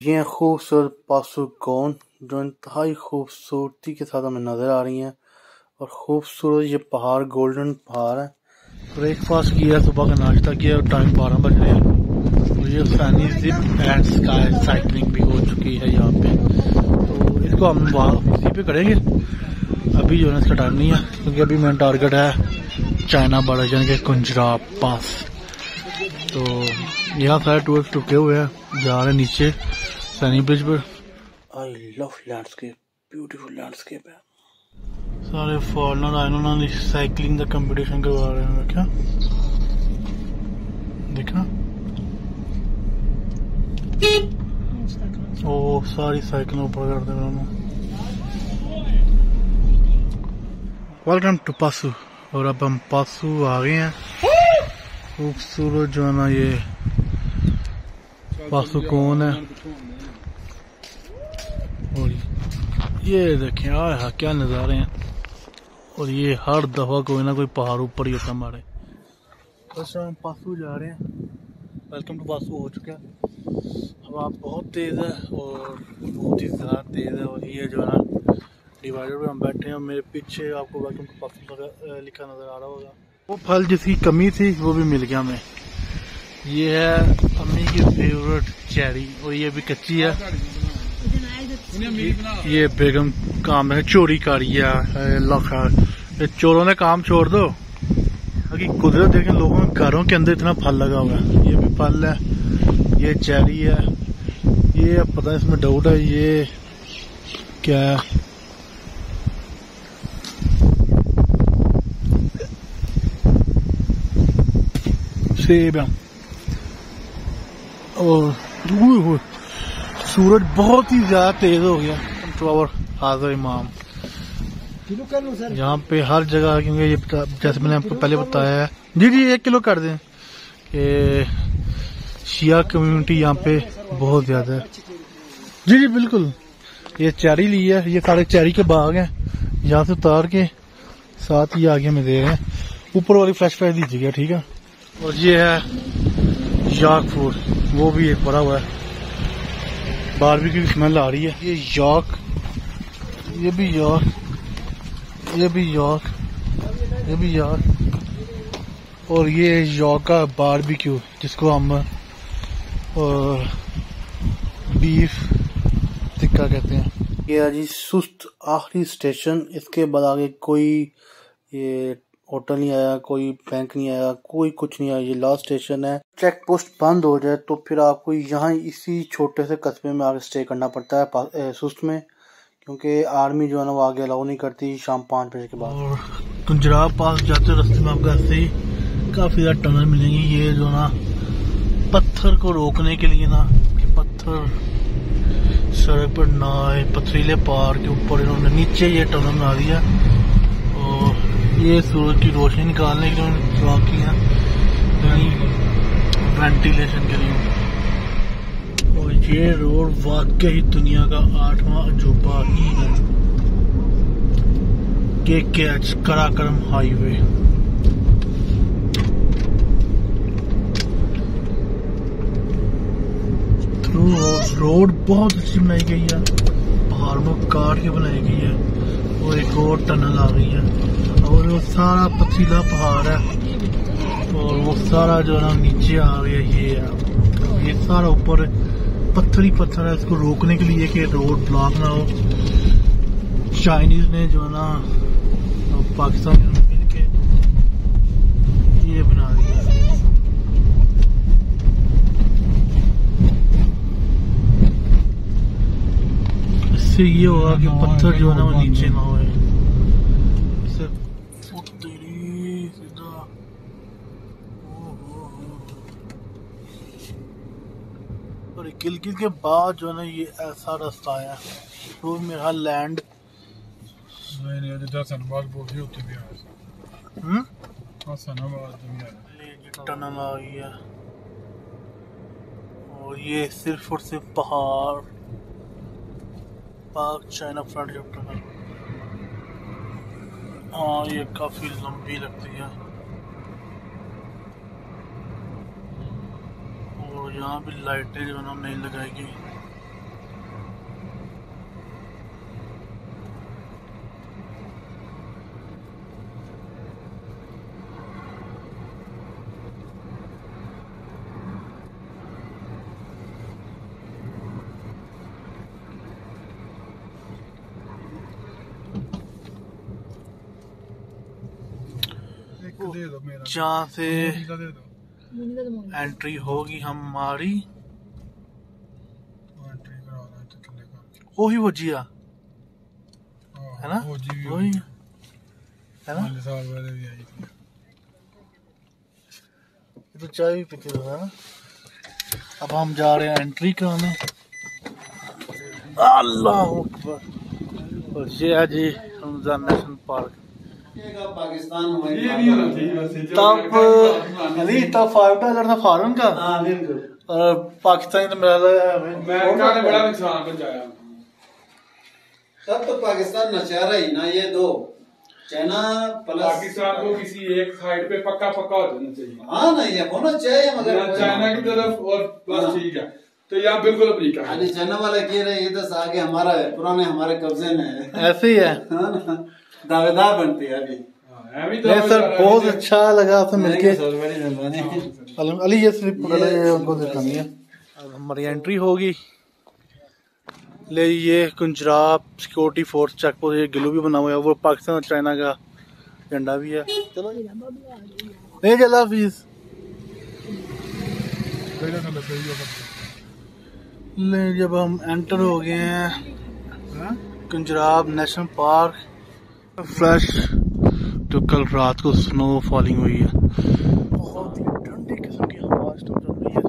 ये खूबसूरत पासुकौन जो इंतहाई खूबसूरती के साथ हमें नज़र आ रही हैं और खूबसूरत ये पहाड़ गोल्डन पहाड़ है। ब्रेकफास्ट किया, सुबह का नाश्ता किया और टाइम 12 बज रहे हैं और ये फैनी जिप एंड स्काई साइकिलिंग भी हो चुकी है यहाँ पे। तो इसको हम वहाँ इसी पे करेंगे। अभी जो है इसका टाइम नहीं है क्योंकि अभी मेरा टारगेट है चाइना बॉर्डर यानी कि कुंजरा पास। तो यहाँ सारे टूरिस्ट रुके हुए हैं, जा रहे हैं नीचे सैनी ब्रिज पर। I love landscape, beautiful landscape है। सारे फॉरनर आए, उन्होंने साइकिलिंग का कंपटीशन करवा रहे हैं। क्या देखना, ओ सारी साइकिल ऊपर कर दे। Welcome to Pasu. और अब हम पासू आ गए हैं। खूबसूरत जो है ना ये पासुकौन है और ये देखें आया क्या नज़ारे हैं। और ये हर दफा कोई ना कोई पहाड़ ऊपर ही होता हमारे। बस हम पासू जा रहे हैं। वेलकम टू पासू हो चुका है। हवा बहुत तेज़ है और बहुत ही ज़्यादा तेज़ है। और ये जो है ना डिवाइडर पे हम बैठे हैं। मेरे पीछे आपको वेलकम टू पासू लिखा नज़र आ रहा होगा। वो फल जिसकी कमी थी वो भी मिल गया हमें। ये है अम्मी की फेवरेट चेरी और ये भी कच्ची है। ये बेगम काम है चोरी कारी है। चोरों ने काम छोड़ दो। अभी कुदरत देखें, लोगों के घरों के अंदर इतना फल लगा हुआ है। ये भी फल है, ये चेरी है। ये अब पता है इसमें डाउट है ये क्या है। सेब है। और सूरज बहुत ही ज्यादा तेज हो गया। तो और हाजिर इमाम यहाँ पे हर जगह, क्योंकि ये जैसे मैंने आपको पहले बताया है। जी 1 किलो कर दें कि शिया कम्युनिटी यहाँ पे बहुत ज्यादा है। जी बिल्कुल। ये चेरी ली है, ये सारे चेरी के बाग हैं। यहाँ से उतार के साथ ही आगे में दे रहे हैं। ऊपर वाली फ्रेश दीजिएगा, ठीक है। और ये है याक फूड, वो भी एक बड़ा हुआ है। बारबेक्यू की स्मेल आ रही है। ये याक, ये भी याक, ये भी याक, ये भी याक। और ये याक का बारबेक्यू जिसको हम बीफ टिक्का कहते हैं। ये जी सुस्त आखिरी स्टेशन। इसके बाद आगे कोई ये होटल नहीं आया, कोई बैंक नहीं आया, कोई कुछ नहीं आया। ये लास्ट स्टेशन है। चेक पोस्ट बंद हो जाए तो फिर आपको यहाँ इसी छोटे से कस्बे में आगे स्टे करना पड़ता है सुस्त में, क्योंकि आर्मी जो है ना वो आगे अलाउ नहीं करती शाम 5 बजे के बाद। और कुंजरा पास जाते रास्ते में आपको ऐसे ही काफी ज्यादा टनल मिलेंगी। ये जो ना पत्थर को रोकने के लिए ना कि पत्थर सड़क पर ना आए, पथरीले पहाड़ के ऊपर इन्होंने नीचे ये टनल बना दिया। और ये सूरज की रोशनी निकालने के लिए उन्होंने किया, यानी वेंटिलेशन के लिए। और ये रोड वाकई दुनिया का 8वां अजूबा ही है। KKH Karakoram highway. Through road बहुत अच्छी बनाई गई है, पहाड़ में काट के बनाई गई है। और एक और टनल आ गई है और वो सारा पथरीला पहाड़ है और वो सारा जो है ना नीचे आ गया। ये सारा ऊपर पत्थर ही पत्थर है। इसको रोकने के लिए कि रोड ब्लॉक ना हो, चाइनीज ने जो है ना पाकिस्तान में मिलके ये बना दिया। इससे ये होगा कि पत्थर जो है ना वो नीचे ना हो। और गिलगित के बाद जो है ना ये ऐसा रास्ता आया तो मेरा लैंड टनल आ गई है। और ये सिर्फ और सिर्फ पहाड़, पाक चाइना फ्रेंडशिप टनल। हाँ ये काफी लंबी लगती है। और यहाँ भी लाइटें जो है ना नहीं लगाई गई। जहाँ से एंट्री होगी हमारी वही भजिया है ना, वही है ना। तो चाय भी पीते हो है ना। अब हम जा रहे हैं एंट्री कराने। अल्लाह अकबर। और ये है जी रमजान नेशनल पार्क। पाकिस्तान तब $5 था फॉरेन का और पाकिस्तानी तो मेरा अमेरिका ने बड़ा नुकसान पहुंचाया। तब तो पाकिस्तान नचारा ही ना, ये दो चाइना प्लस पाकिस्तान को किसी एक साइड पे पक्का पक्का हो जाना चाहिए। हाँ ना, ये होना चाहिए मगर चाइना की तरफ और बस ठीक है। तो यहाँ बिल्कुल अमेरिका है। चाइना वाला कह रहे हैं इधर आगे हमारा है, पुराने हमारे कब्जे में है। ऐसे ही है, दावेदार बनती है अभी। सर बहुत अच्छा लगा आपसे मिलके। अली ये स्लिप उनको दिखानी है। अब हमारी एंट्री होगी। ले ये Khunjerab security force check post, ये गिलू भी बना हुआ है, वो पाकिस्तान और चाइना का झंडा भी है। चलो नहीं चला फीस ले। जब हम एंटर हो गए हैं कुंजराब नेशनल पार्क, फ्रेश तो कल रात को स्नो फॉलिंग हुई है, बहुत ही ठंडी किस्म की हवा चल रही है।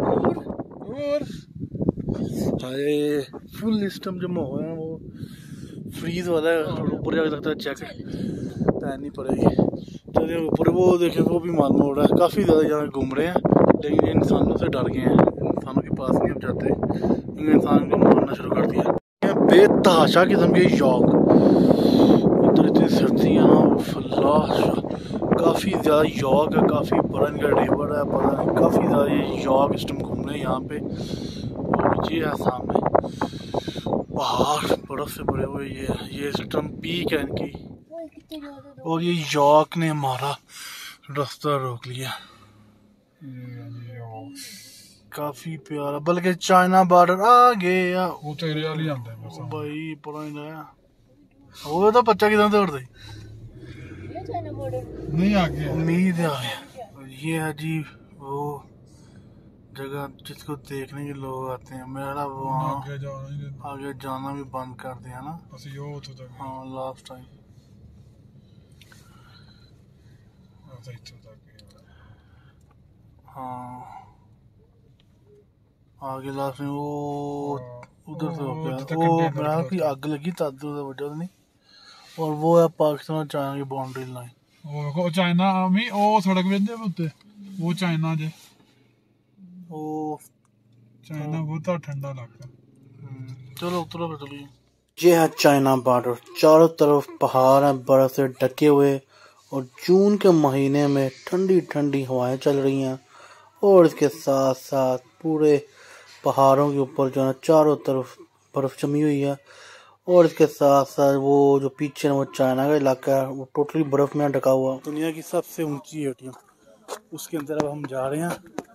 फुल सिस्टम जो माहौल है वो फ्रीज वाला है और ऊपर जाकर लगता है जैकेट पहननी पड़ेगी। चलिए ऊपर वो देखें, वो भी मालूम हो रहा है काफ़ी ज़्यादा यहाँ घूम रहे हैं, लेकिन ये इंसानों से डर गए हैं, इंसानों के पास नहीं हम जाते क्योंकि इंसान को मारना शुरू कर दिया। बेतहाशा किस्म के शौक, इधर इतनी सर्दी है ना, काफ़ी ज़्यादा यॉक है, काफ़ी बड़ा इनका रिवर है, पता नहीं काफ़ी ज़्यादा ये यॉक इस टाइम घूम रहे हैं यहाँ पे। और ये है सामने पहाड़ बर्फ से भरे हुए, ये इस टाइम पीक है इनकी। और ये यॉक ने हमारा रास्ता रोक लिया। काफ़ी प्यारा, बल्कि चाइना बॉर्डर आ गया भाई, पता नहीं आया वो तो बच्चा किधर दौड़ दे नहीं आ गया, उम्मीद आ गया। ये है जी वो जगह जिसको देखने के लोग आते हैं। मेरा वहाँ आगे जाना भी बंद कर दिया ना। हाँ लास्ट टाइम हाँ आगे लास्ट में वो उधर से हो गया, वो मेरा की आग लगी तद वजह नहीं। और वो है पाकिस्तान और चाइना की बाउंड्री लाइन। वो चाइना वो सड़क पे वो चाइना जे वो चाइना बहुत ठंडा लगता। चलो उतरो पे चलिए। ये है चाइना बॉर्डर, चारों तरफ पहाड़ हैं बर्फ से ढके हुए और जून के महीने में ठंडी ठंडी हवाएं चल रही हैं और इसके साथ साथ पूरे पहाड़ों के ऊपर जो है चारों तरफ बर्फ जमी हुई है और इसके साथ साथ वो जो पीछे है वो चाइना का इलाका है, वो टोटली बर्फ में ढका हुआ। दुनिया की सबसे ऊंची एटीएम, उसके अंदर अब हम जा रहे हैं।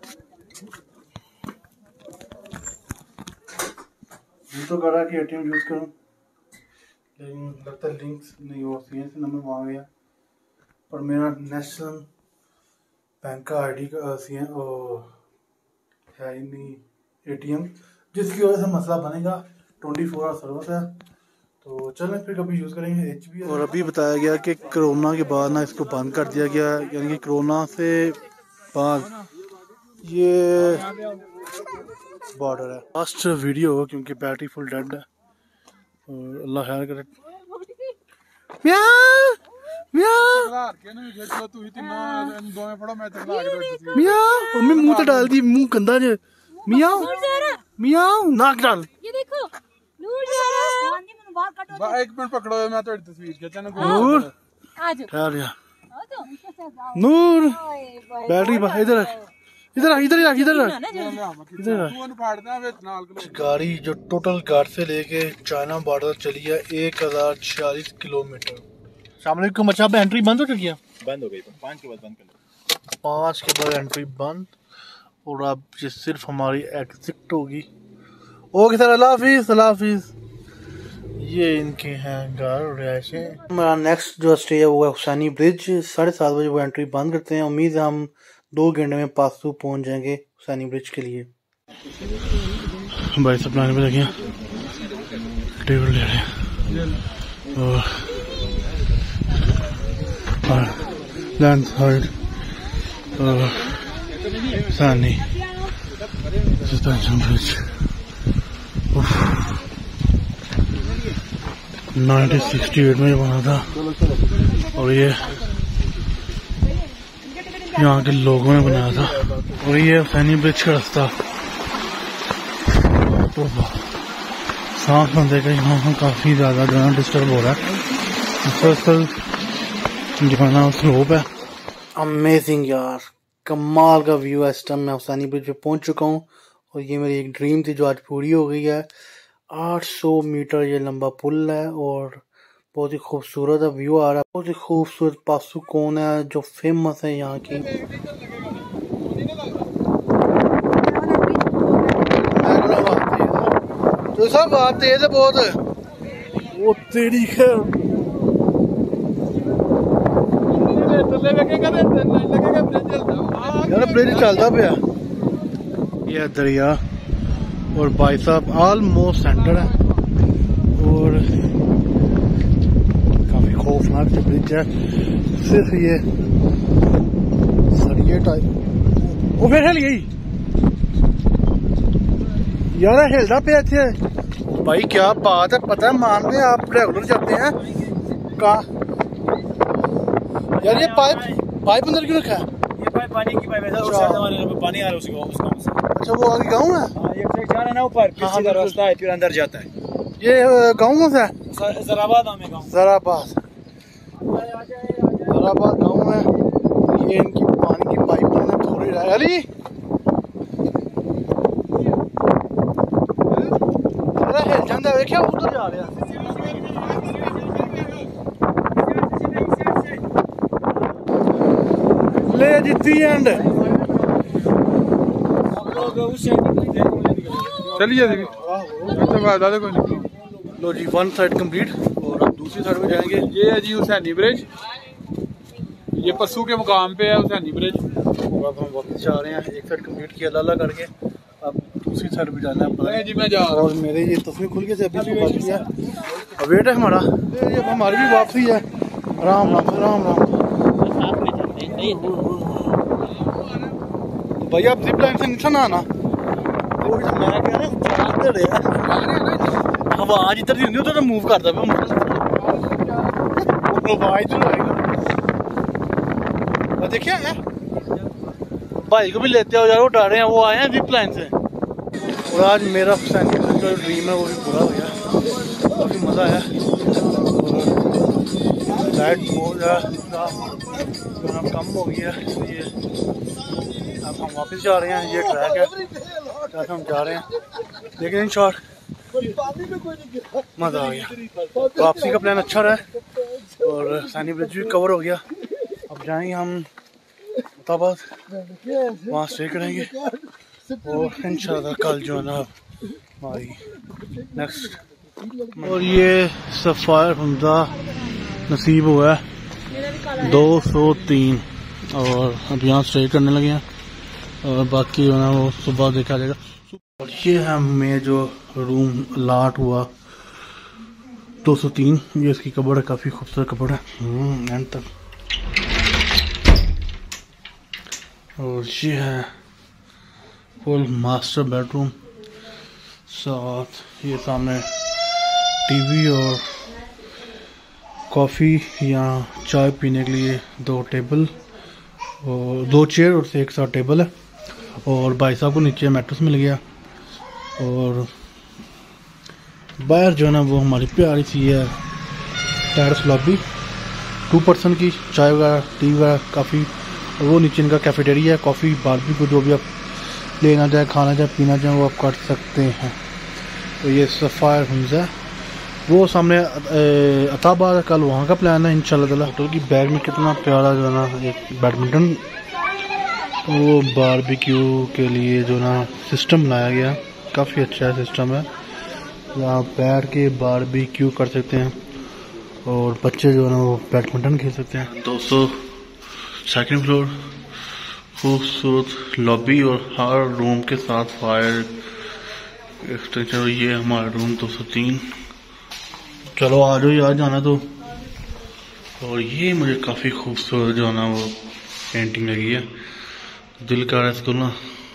तो करा कि एटीएम यूज करूं, लेकिन लगता है लिंक्स नहीं हो सी नंबर मांग गया और मेरा नेशनल बैंक का आईडी का सी है ही नहीं एटीएम, जिसकी वजह से मसला बनेगा। 24 आवर सर्विस है, तो चलें फिर कभी यूज़ करेंगे एचबी। और अभी बताया गया कि कोरोना के बाद ना इसको बंद कर दिया गया, यानी कि कोरोना से बाद ये बॉर्डर है। लास्ट वीडियो क्योंकि बैटरी फुल डेड है और अल्लाह खैर करे। मम्मी मुंह तो डाल दी, मुंह गंदा जे। मियाओ मियाओ नाक डाल। ये देखो एक मिनट पकड़ो, मैं तो तस्वीर खींचा ना। नूर नूर बैटरी इधर इधर इधर इधर इधर गाड़ी जो टोटल घाट से लेके चाइना बॉर्डर चली है 1046 किलोमीटर। सलामकुम। अच्छा अब एंट्री बंद हो चुकी है? बंद हो गई, 5 के बाद बंद कर लो। 5 के बाद एंट्री बंद और अब ये सिर्फ हमारी एग्जिट होगी। ओके सर, अल्लाह हाफिज़। अल्लाह हाफिज़। ये इनके हैं घर रिहायशें। हमारा नेक्स्ट जो स्टे है वो है हुसैनी ब्रिज। 7:30 बजे वो एंट्री बंद करते हैं। उम्मीद है हम 2 घंटे में पासू पहुंच जाएंगे हुसैनी ब्रिज के लिए। भाई सब प्लान पे लगे टेबल ले रहे हैं और लैंड साइड हुसैनी ब्रिज 1968 में बना था और ये यहाँ के लोगों ने बनाया था। और ये हुसैनी ब्रिज का रास्ता तो सांस बंदे का यहाँ काफी ज्यादा जो है डिस्टर्ब हो रहा है। मुसलसल जो है ना स्लोप है। अमेजिंग यार, कमाल का व्यू है। इस टाइम मैं हुसैनी ब्रिज पे पहुंच चुका हूँ और ये मेरी एक ड्रीम थी जो आज पूरी हो गई है। 800 मीटर ये लंबा पुल है और बहुत ही खूबसूरत व्यू आ रहा है। बहुत ही खूबसूरत पासू कौन है जो फेमस है यहाँ की। तो सब बात तेज है बहुत। वो तेरी है यार, ब्रिज चलता पे ये दरिया और भाई साहब ऑलमोस्ट सेंटर है और काफी खौफनाक ब्रिज है। सिर्फ ये सरिये टाइप वो फिर हिल गई यार, हिलता पे थे भाई। क्या बात है, पता है मान रहे आप रेगुलर जाते हैं का यार। ये पाइप अंदर क्यों रखा है? ये पानी की पाइप है। पानी आ रहा है उसको। अच्छा वो आगे गाँव है। एक साइड जा रहा है ना ऊपर, फिर सीधा रास्ता है, फिर अंदर जाता है। ये गाँव कौन सा है? जराबाद नाम है गाँव। जराबाद गाँव है। ये इनकी पानी की पाइप थोड़ी रहा है। अली हिल जाता है, देखिए उधर जा रहा है। ले जीती एंड चलिए लो जी, 1 साइड कंप्लीट और अब दूसरी साइड में जाएंगे। ये है जी हुसैनी ब्रिज। ये पस्सू के मुकाम पे है हुसैनी ब्रिज। अब हम वापस जा रहे हैं। एक साइड कंप्लीट किया लाला करके, अब दूसरी साइड भी जाना है। जी मैं जा रहा हूँ। और मेरे ये तस्वीर खुल के से अभी से बाकी है। अब वेट है हमारा, अब हमारी भी वापसी है। राम राम राम राम। भैया आप जिप लाइन से नीचे ना आना। आवाज इधर दी उधर मूव करता पे आवाज तो आएगा। देखिए भाई को भी लेते हो यार, वो डर रहे हैं। वो आए हैं जिप लाइन से। और आज मेरा हुसैनी ब्रिज का जो ड्रीम है वो भी पूरा हो गया। काफी मजा आया। लाइट बहुत कम हो गई है इसलिए अब हम वापस जा रहे हैं। ये ट्रैक है जहाँ हम जा रहे हैं, लेकिन इन शॉर्ट मजा आ गया। वापसी का प्लान अच्छा रहा और हुसैनी ब्रिज भी कवर हो गया। अब जाएंगे हम मुताबाद, वहाँ स्टे करेंगे और इंशाल्लाह कल जो है ना हमारी नेक्स्ट। और ये सफ़ायर हमजा नसीब हुआ है 203 और अब यहाँ स्टे करने लगे हैं और बाकी जो है ना वो सुबह देखा जाएगा। और ये है हमें जो रूम अलाट हुआ 203। ये इसकी कबड़ है, काफ़ी खूबसूरत कबड़ है एंड तक। और ये है फुल मास्टर बेडरूम, साथ ये सामने टीवी और कॉफ़ी या चाय पीने के लिए 2 टेबल और 2 चेयर और एक साथ टेबल है। और भाई साहब को नीचे मैट्रेस मिल गया। और बाहर जो है ना वो हमारी प्यारी सी है टेरेस लॉबी 2 पर्सन की, चाय वगैरह टी वगैरह काफ़ी। और वो नीचे इनका कैफेटेरिया है, कॉफ़ी बारबेक्यू जो भी आप लेना चाहे, खाना चाहे, पीना चाहे वो आप कर सकते हैं। तो ये सफ़ायर हमजा वो सामने अताबाद। कल वहाँ का प्लान है इंशाल्लाह ताला। होटल की बैग में कितना प्यारा जो है ना एक बैडमिंटन वो बारबेक्यू के लिए जो ना सिस्टम लाया गया, काफ़ी अच्छा सिस्टम है। यहाँ बैठ के बारबेक्यू कर सकते हैं और बच्चे जो है ना वो बैडमिंटन खेल सकते हैं। दोस्तों सेकंड फ्लोर, खूबसूरत लॉबी और हर रूम के साथ फायर एक्सटेंशन। ये हमारा रूम 203। चलो आ जाओ यार, जाना तो। और ये मुझे काफ़ी खूबसूरत जो है ना वो पेंटिंग लगी है, दिल कर रहा है इसको ना।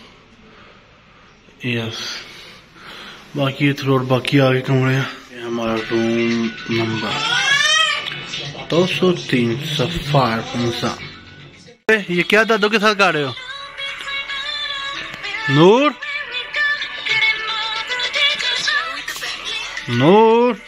यस, बाकी फ्लोर, बाकी आगे कमरे हैं। ये हमारा रूम नंबर 203 सफायर पंसा। ये क्या दादू के साथ गा रहे हो? नूर नूर,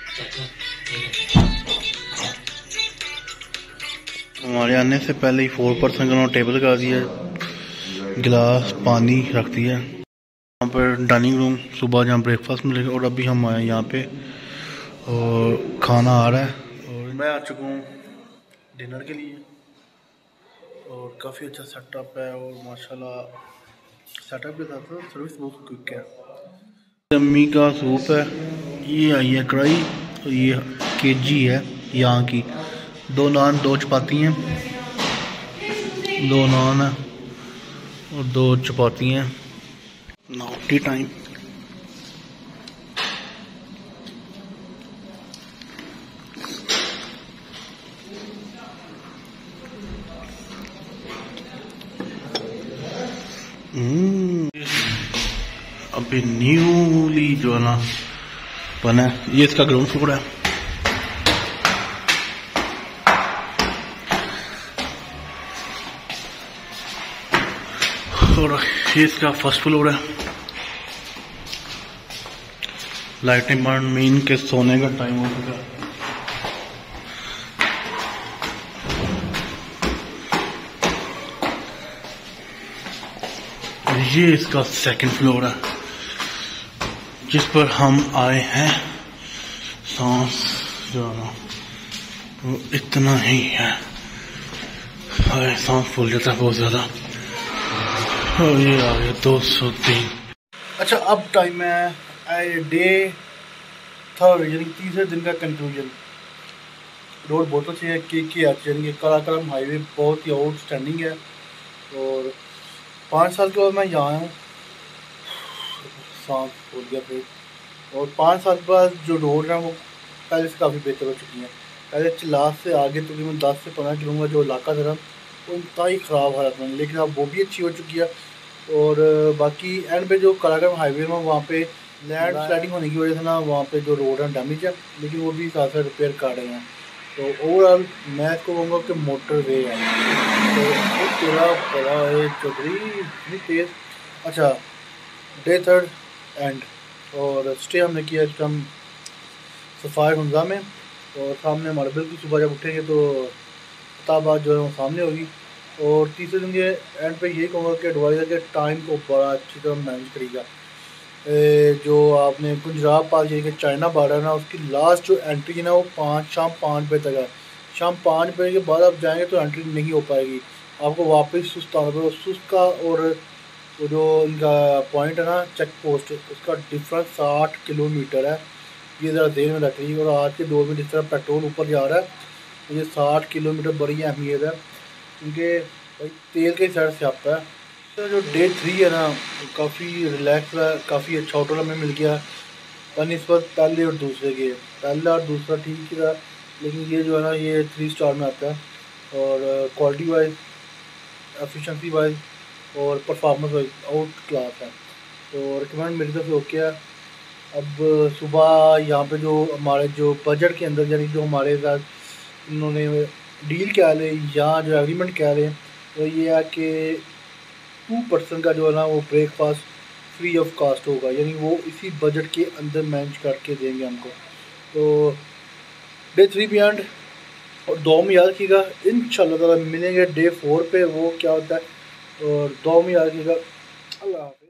हमारे आने से पहले ही 4% का टेबल लगा दिया, गिलास पानी रख दिया। यहाँ पर डाइनिंग रूम, सुबह जहाँ ब्रेकफास्ट मिलेगा। और अभी हम आए यहाँ पे और खाना आ रहा है और मैं आ चुका हूँ डिनर के लिए। और काफ़ी अच्छा सेटअप है और माशाल्लाह सेटअप के साथ सर्विस बहुत क्विक है। अम्मी का सूप है, ये आई है कढ़ाई और ये केजी है यहाँ की। 2 नान 2 चपाती हैं, 2 नान है और 2 चपाती हैं। Now tea time. अभी न्यूली जो है ना बना है, ये इसका ग्राउंड फ्लोर है। और ये इसका फर्स्ट फ्लोर है। लाइटिंग बंद, मीन के सोने का टाइम हो चुका। ये इसका सेकंड फ्लोर है जिस पर हम आए हैं। सांस जो है वो इतना ही है, सांस फूल जाता है बहुत ज्यादा। और ये आ गया 203। अच्छा, अब टाइम है डे 3 यानी तीसरे दिन का कंक्लूजन। रोड बहुत अच्छी है, के यानी कि काराकोरम हाईवे बहुत ही आउटस्टैंडिंग है। और 5 साल के बाद मैं यहाँ आया हूँ, सांस फूल गया फिर। और 5 साल बाद जो रोड है वो पहले से काफ़ी बेहतर हो चुकी है। पहले चिल्लास से आगे तकरीबन 10 से 15 किलोमीटर जो इलाका था वो इंतहाई ख़राब हालत में, लेकिन अब वो भी अच्छी हो चुकी है। और बाकी एंड पे जो काराकोरम हाईवे में वहाँ पे लैंड स्लाइडिंग होने की वजह से ना वहाँ पे जो रोड है डैमेज है, लेकिन वो भी साथ साथ रिपेयर कर रहे हैं। तो ओवरऑल मैं इसको कहूँगा कि मोटर वे है। तो तेरा बड़ा है चौधरी इतनी तेज़। अच्छा, डे 3 एंड और स्टे हमने किया इस टाइम सफायर हमजा में। और सामने हमारे बिल्कुल सुबह जब उठेंगे तो ताबाद जो है वो सामने होगी। और तीसरे दिन के एंड पे यही कहूँगा कि एडवाइज़र के टाइम को बड़ा अच्छी तरह मैनेज करेगा। जो आपने गुजरात पास जाइए चाइना बॉर्डर ना, उसकी लास्ट जो एंट्री है ना वो शाम 5 बजे तक है। शाम 5 बजे के बाद आप जाएंगे तो एंट्री नहीं हो पाएगी, आपको वापस सुस्त आना पड़ेगा। सुस्त का और वो जो इनका पॉइंट है ना चेक पोस्ट, उसका डिफरेंस 60 किलोमीटर है। ये ज़रा देर में रख रही है। और आज के दौर में जिस तरह पेट्रोल ऊपर जा रहा है तो ये 60 किलोमीटर बड़ी अहमियत है, क्योंकि भाई तेल के साइड से आता है। तो जो डे 3 है ना काफ़ी रिलैक्स है, काफ़ी अच्छा होटल हमें मिल गया बनिस्बत पहले और दूसरे के। पहला और दूसरा ठीक ही था, लेकिन ये जो है ना ये 3 स्टार में आता है। और क्वालिटी वाइज, एफिशिएंसी वाइज और परफॉर्मेंस वाइज आउट क्लास है। तो रिकमेंड मेरी तरफ से ओके है। अब सुबह यहाँ पे जो हमारे जो बजट के अंदर यानी जो हमारे साथ इन्होंने डील क्या ले या जो एग्रीमेंट क्या ले, तो ये है कि 2% का जो है ना वो ब्रेकफास्ट फ्री ऑफ कास्ट होगा, यानी वो इसी बजट के अंदर मैनेज करके देंगे हमको। तो डे 3 बियॉन्ड और 2 में याद रखिएगा, इंशाल्लाह ताला मिलेंगे डे 4 पे, वो क्या होता है। और 2 में याद रखिएगा। अल्लाह।